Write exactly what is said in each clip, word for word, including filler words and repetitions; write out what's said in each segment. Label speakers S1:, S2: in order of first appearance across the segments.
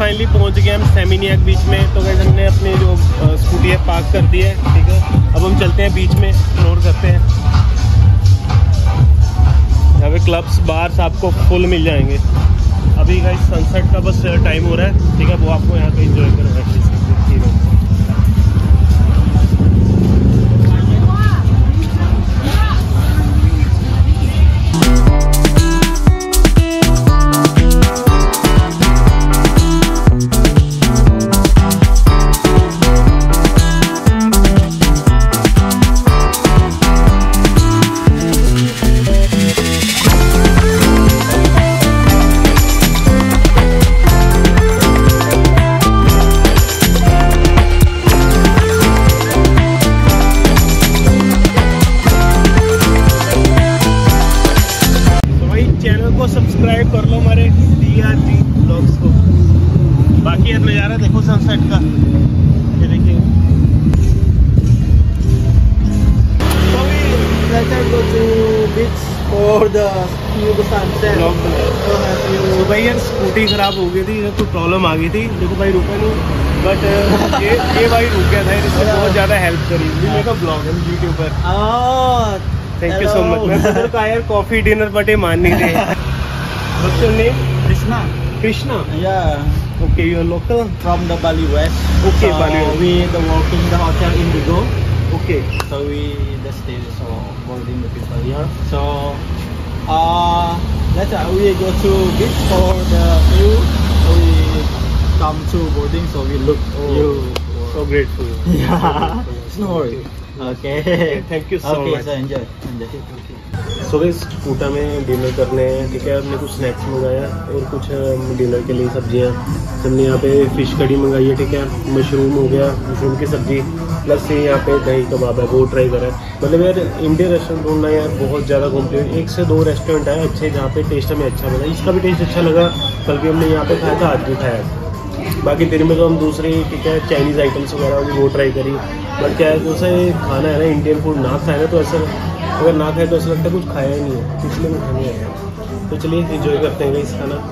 S1: Finally पहुंच गए हम सेमिनियाक बीच में। तो गाइस हमने अपनी जो स्कूटी है पार्क कर दी है, ठीक है। अब हम चलते हैं बीच में, एक्सप्लोर करते हैं। यहाँ पे क्लब्स बार्स आपको फुल मिल जाएंगे। अभी गाइस सनसेट का बस टाइम हो रहा है, ठीक है। वो आपको यहाँ पे इंजॉय करना है। सब्सक्राइब कर लो हमारे डी आर जी ब्लॉग्स को। बाकी यार नज़ारा देखो सनसेट का, ये देखिए।
S2: So we later go to beach for the view the sunset. So have you?
S1: तो भाई यार स्कूटी खराब हो गई थी, कोई प्रॉब्लम आ गई थी। देखो भाई रुका नहीं, बट ये ये भाई रुक गया था, इसने बहुत ज़्यादा हेल्प करी। ये मेरा ब्लॉग है YouTuber.
S2: Oh,
S1: thank you so much. मैं तो कहा यार कॉफ़ी डिनर बट ये मान नहीं रहे। What's your name?
S2: Krishna.
S1: Krishna.
S2: Yeah.
S1: Okay, you are local?
S2: From the Bali West.
S1: Okay,
S2: so
S1: Bali West.
S2: We the working the hotel Indigo.
S1: Okay.
S2: So we the stay so boarding the people here. So uh let's uh, we go to beach for the view. So we come to boarding, so we look
S1: Oh,
S2: view.
S1: So grateful.
S2: Yeah. No worry. Okay.
S1: Okay, thank you so
S2: okay,
S1: much.
S2: so enjoy. enjoy.
S1: So guys Kota में dinner करने हैं, ठीक है। हमने कुछ snacks मंगाया और कुछ डिनर के लिए सब्जियां। हमने यहाँ पे फ़िश कड़ी मंगाई है, ठीक है। मशरूम हो गया, मशरूम की सब्ज़ी, प्लस ये यहाँ पे दही कबाब है, वो ट्राई करा है। मतलब यार इंडियन रेस्टोरेंट ढूंढना यार बहुत ज़्यादा कॉम्प्लिकेट। एक से दो रेस्टोरेंट है अच्छे जहाँ पे टेस्ट हमें अच्छा मिला। इसका भी टेस्ट अच्छा लगा, कल भी हमने यहाँ पे खाया था, आज भी खाया। बाकी दिन में तो हम दूसरी, ठीक है, चाइनीज़ आइटम्स वगैरह होगी वो ट्राई करी। बट क्या है, जैसे खाना है ना इंडियन फूड ना खाए ना तो ऐसा, अगर ना खाए तो ऐसा लगता है कुछ खाया ही नहीं है, इसलिए मैं खाने आया। तो चलिए एंजॉय करते हैं इस खाना।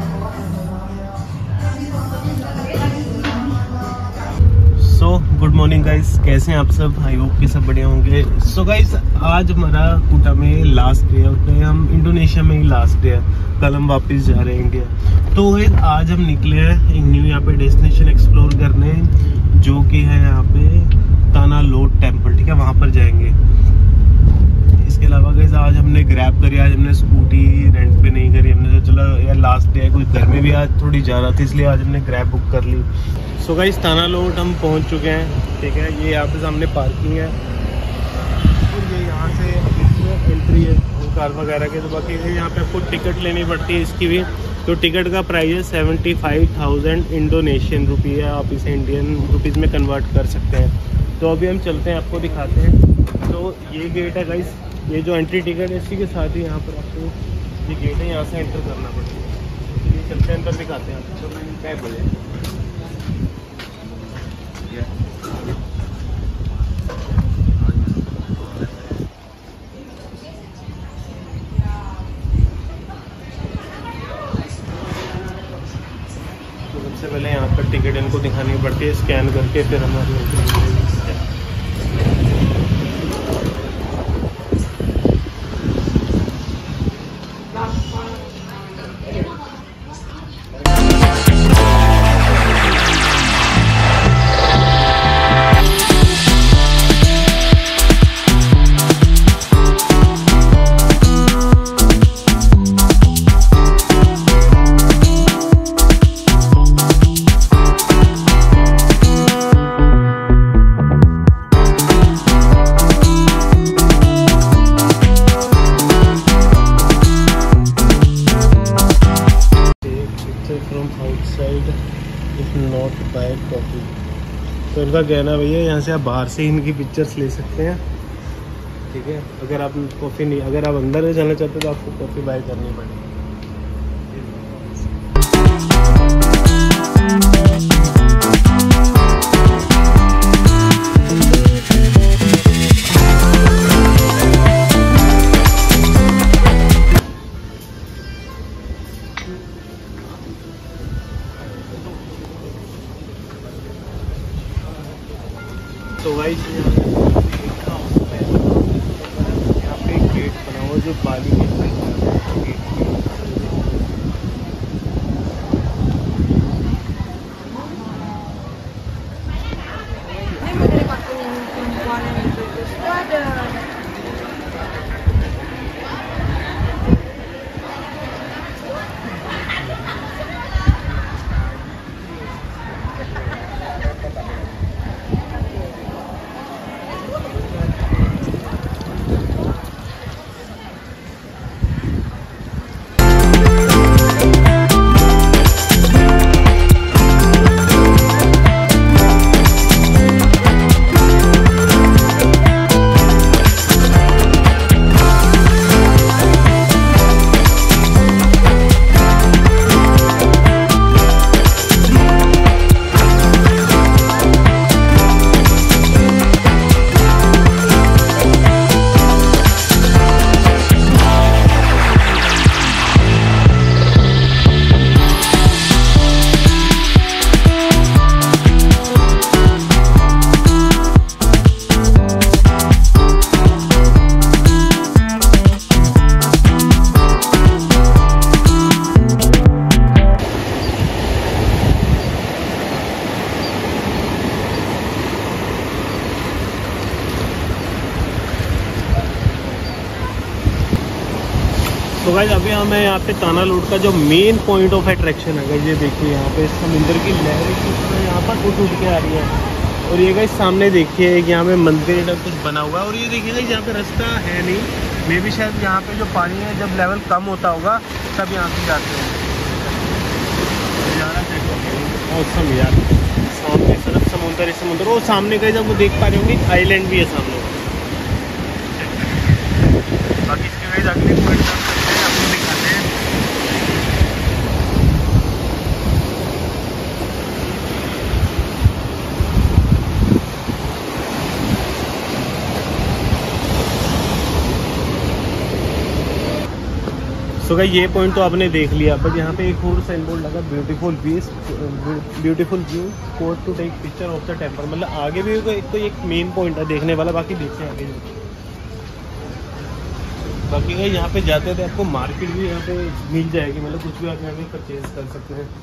S1: सो गुड मॉर्निंग गाइस, कैसे हैं आप सब? आई होप कि सब बढ़िया होंगे। सो so गाइस आज हमारा कोटा में लास्ट डे है, और हम इंडोनेशिया में ही लास्ट डे है। कल हम वापस जा रहे हैं इंडिया। तो गाइस आज हम निकले हैं एक न्यू यहाँ पे डेस्टिनेशन एक्सप्लोर करने, जो कि है यहाँ पे ताना लोड टेम्पल, ठीक है। वहाँ पर जाएंगे। इसके अलावा गाइस आज हमने ग्रैब करी, आज हमने स्कूटी रेंट पे नहीं करी। हमने तो चलो यार लास्ट डे है, कुछ घर में भी आज थोड़ी जा रहा था, इसलिए आज हमने ग्रैब बुक कर ली। सो गाइस ताना लोड हम पहुंच चुके हैं, ठीक है। ये यहाँ पे सामने पार्किंग है और ये यहाँ से एंट्री है कार वगैरह के। तो बाकी यहाँ पे आपको टिकट लेनी पड़ती है इसकी भी। तो टिकट का प्राइस है seventy five thousand Indonesian rupee है। आप इसे इंडियन रुपीज़ में कन्वर्ट कर सकते हैं। तो अभी हम चलते हैं, आपको दिखाते हैं। तो ये गेट है गाइस, ये जो एंट्री टिकट है इसी के साथ ही यहाँ पर आपको ये गेट है, यहाँ से एंटर करना पड़ेगा। तो ये चलते हैं अंदर, दिखाते हैं आपको। तो मैंने क्या बोले सबसे पहले यहाँ पर टिकट इनको दिखानी पड़ती है, स्कैन करके फिर हमारी एंट्री। तो इनका कहना भैया यहाँ से आप बाहर से इनकी पिक्चर्स ले सकते हैं, ठीक है। अगर आप कॉफ़ी नहीं, अगर आप अंदर जाना चाहते हो तो आपको कॉफ़ी बाय करनी पड़ेगी। तो गाइस यहाँ पे एक गेट बना हुआ जो बाली के तो गाइस अभी हमें यहाँ पे तानालूट का जो मेन पॉइंट ऑफ अट्रैक्शन है गाइस, ये देखिए यहाँ पे समुद्र की लहरें किस तरह यहाँ पर उठ उठ के आ रही है। और ये गाइस सामने देखिए एक यहाँ पे मंदिर टाइप कुछ बना हुआ है। और ये देखिए गाइस यहाँ पे रास्ता है नहीं, मे भी शायद यहाँ पे जो पानी है जब लेवल कम होता होगा तब यहाँ से जाते हैं। मौसम यार सामने सिर्फ समुद्र ही समुद्र। और सामने गाइस आपको देख पा रहे होंगे आइलैंड भी है सामने। बाकी इसके गाइस अगले पॉइंट आपको दिखाते हैं। सो गाइस ये पॉइंट तो आपने देख लिया, बट यहाँ पे एक और साइन बोर्ड लगा beautiful views beautiful view court to take picture of the temple. मतलब आगे भी एक तो एक मेन पॉइंट है देखने वाला। बाकी देखते हैं आगे। बाकी है यहाँ पे जाते थे आपको मार्केट भी यहाँ पे मिल जाएगी, मतलब कुछ भी आप यहाँ पे परचेज कर सकते हैं।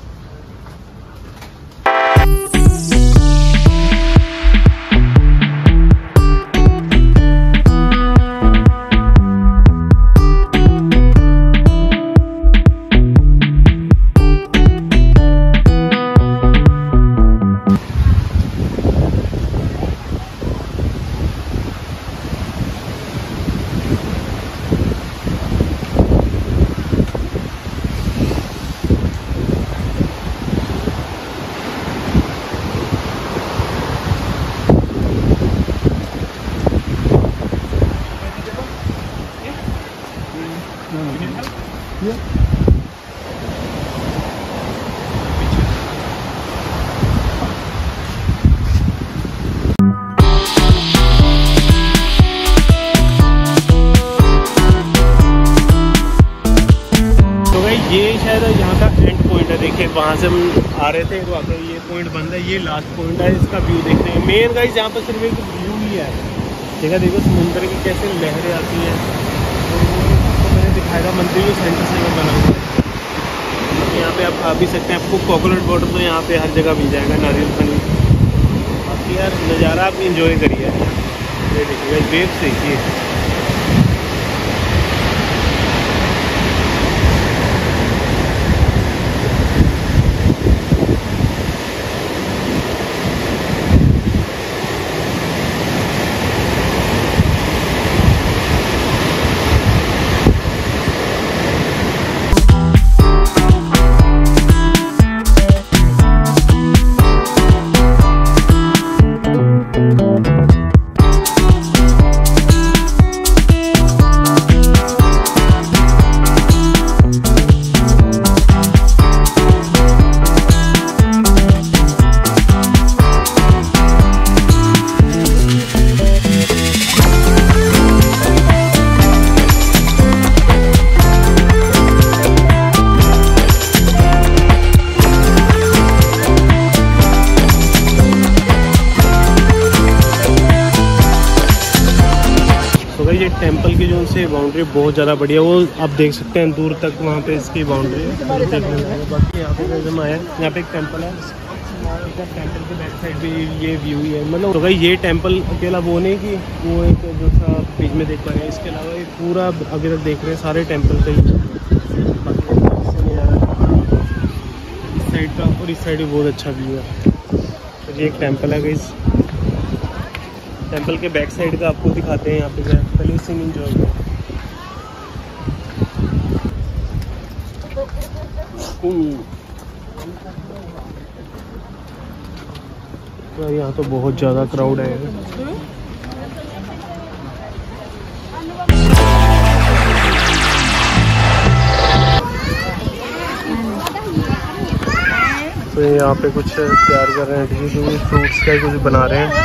S1: ये शायद यहाँ का एंड पॉइंट है। देखिए वहाँ से हम आ रहे थे तो आगे ये पॉइंट बंद है, ये लास्ट पॉइंट है। इसका व्यू देखते हैं। मेन गाइस यहाँ पर सिर्फ एक व्यू ही है। देखा देखो समुद्र की कैसे लहरें आती हैं। तो मैंने दिखाया था मंदिर जो सेंटर से बना हुआ है। यहाँ पे आप खा भी सकते हैं। आपको कोकोनट वाटर तो यहाँ पे हर जगह मिल जाएगा, नारियल पानी। बाकी यार नज़ारा आप इंजॉय करिए। ये देखिए वेव्स देखिए। टेंपल की जो से बाउंड्री बहुत ज़्यादा बढ़िया, वो आप देख सकते हैं दूर तक वहाँ पे इसकी बाउंड्री है। बाकी यहाँ पे जब आया यहाँ पे एक टेंपल है, टेंपल के बैक साइड भी ये व्यू ही है। मतलब तो भाई ये टेंपल अकेला वो नहीं कि वो एक दूसरा बीच में देख पा रहे हैं, इसके अलावा ये पूरा अभी तक देख रहे हैं सारे टेंपल का ही। इस साइड का और इस साइड भी बहुत अच्छा व्यू है। तो ये एक टेंपल है गाइस, टेंपल के बैक साइड का आपको दिखाते हैं। यहाँ पे जाए पहले सीन एंजॉय करें। तो यहाँ तो बहुत ज़्यादा क्राउड है। तो यहाँ पे कुछ तैयार कर रहे हैं, जो फ्रूट्स का कुछ बना रहे हैं।